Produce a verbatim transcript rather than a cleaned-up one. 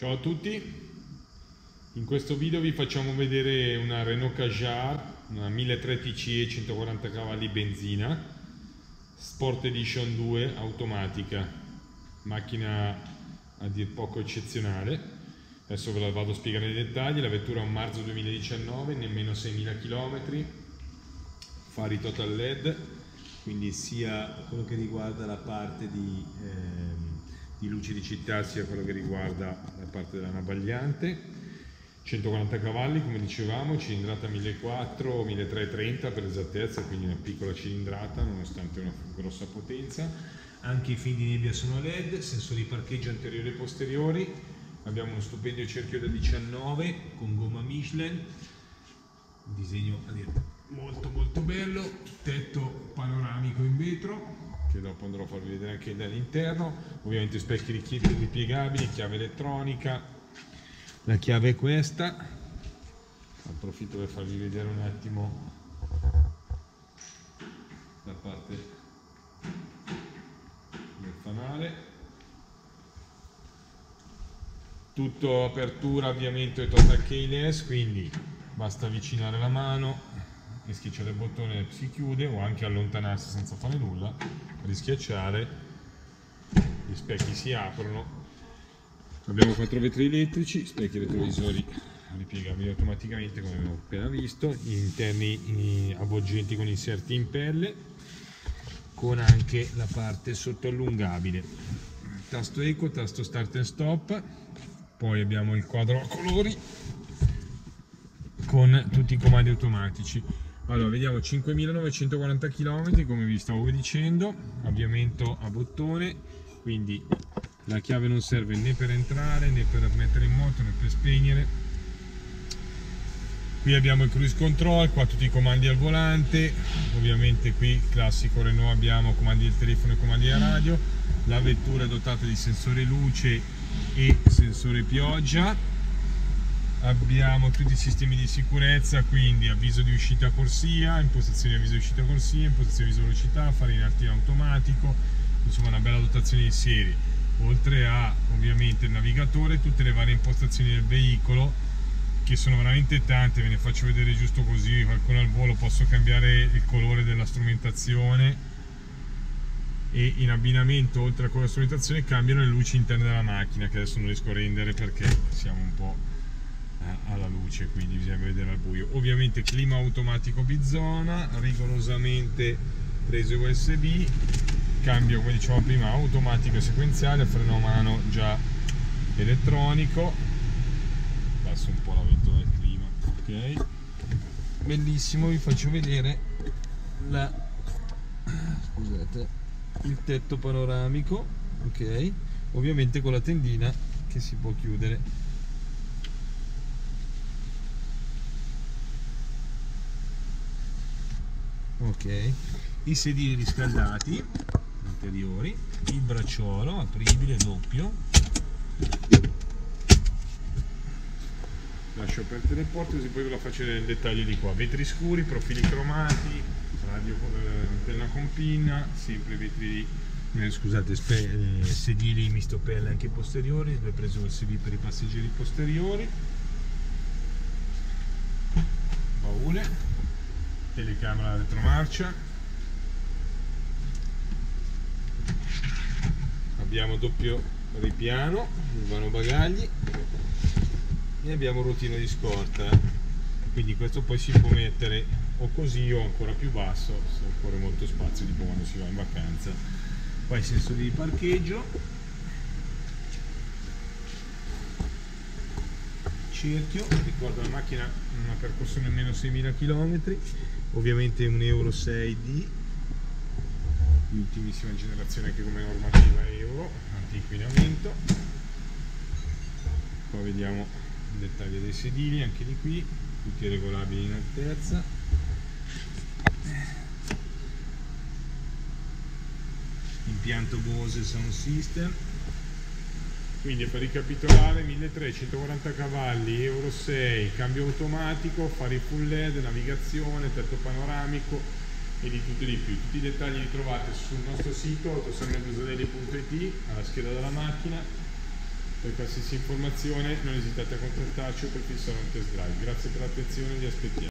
Ciao a tutti, in questo video vi facciamo vedere una Renault Kadjar, una milletrecento T C E centoquaranta cavalli benzina, Sport Edition due automatica, macchina a dir poco eccezionale. Adesso ve la vado a spiegare nei dettagli. La vettura è un marzo duemiladiciannove, nemmeno seimila chilometri, fari total L E D, quindi sia quello che riguarda la parte di, ehm, di luci di città sia quello che riguarda la parte della navagliante. centoquaranta cavalli, come dicevamo, cilindrata millequattrocento o milletrecentotrenta per esattezza, quindi una piccola cilindrata nonostante una grossa potenza. Anche i fini di nebbia sono L E D, sensori di parcheggio anteriori e posteriori. Abbiamo uno stupendio cerchio da diciannove con gomma Michelin, un disegno a dire molto molto bello, tetto panoramico in vetro che dopo andrò a farvi vedere anche dall'interno, ovviamente specchi ripiegabili, chiave elettronica. La chiave è questa, approfitto per farvi vedere un attimo la parte del fanale. Tutto apertura, avviamento e total keyless, quindi basta avvicinare la mano e schiacciare il bottone, si chiude, o anche allontanarsi senza fare nulla, rischiacciare, gli specchi si aprono. Abbiamo quattro vetri elettrici, specchi retrovisori ripiegabili automaticamente come abbiamo appena visto, interni avvolgenti con inserti in pelle, con anche la parte sottoallungabile, tasto eco, tasto start and stop. Poi abbiamo il quadro a colori con tutti i comandi automatici. Allora, vediamo cinquemilanovecentoquaranta chilometri, come vi stavo dicendo, avviamento a bottone, quindi la chiave non serve né per entrare né per mettere in moto né per spegnere. Qui abbiamo il cruise control, qua tutti i comandi al volante, ovviamente qui classico Renault abbiamo comandi del telefono e comandi della radio. La vettura è dotata di sensore luce e sensore pioggia. Abbiamo tutti i sistemi di sicurezza, quindi avviso di uscita corsia, impostazione di avviso di uscita corsia, impostazione di velocità, fare in arti automatico, insomma una bella dotazione di serie. Oltre a ovviamente il navigatore, tutte le varie impostazioni del veicolo, che sono veramente tante, ve ne faccio vedere giusto così qualcuno al volo. Posso cambiare il colore della strumentazione e in abbinamento, oltre a quella strumentazione, cambiano le luci interne della macchina, che adesso non riesco a rendere perché siamo un po' alla luce, quindi bisogna vedere al buio. Ovviamente clima automatico bizona, rigorosamente prese U S B, cambio, come dicevamo prima, automatico e sequenziale, freno a mano già elettronico. Passo un po' la ventola del clima, ok, bellissimo. Vi faccio vedere la scusate il tetto panoramico, ok, ovviamente con la tendina che si può chiudere. Ok, i sedili riscaldati anteriori, il bracciolo apribile doppio, lascio aperte le porte così poi ve la faccio vedere nel dettaglio di qua. Vetri scuri, profili cromati, radio, antenna con pinna, sempre vetri eh, scusate spe, eh, sedili misto pelle anche posteriori, ho preso il U S B per i passeggeri posteriori, baule, telecamera retromarcia, abbiamo doppio ripiano, il vano bagagli e abbiamo un rotino di scorta, quindi questo poi si può mettere o così o ancora più basso se occorre molto spazio, tipo quando si va in vacanza. Poi i sensori di parcheggio, cerchio, ricordo la macchina una percorsione almeno seimila chilometri, ovviamente un Euro sei D di ultimissima generazione anche come normativa Euro, anti-inquinamento. Qua vediamo il dettaglio dei sedili, anche di qui tutti regolabili in altezza. Impianto Bose Sound System. Quindi per ricapitolare, milletrecento centoquaranta cavalli, Euro sei, cambio automatico, fari full L E D, navigazione, tetto panoramico e di tutto e di più. Tutti i dettagli li trovate sul nostro sito autosalone dusanelli punto it, alla scheda della macchina. Per qualsiasi informazione non esitate a contattarci o per fissare un test drive. Grazie per l'attenzione, vi aspettiamo.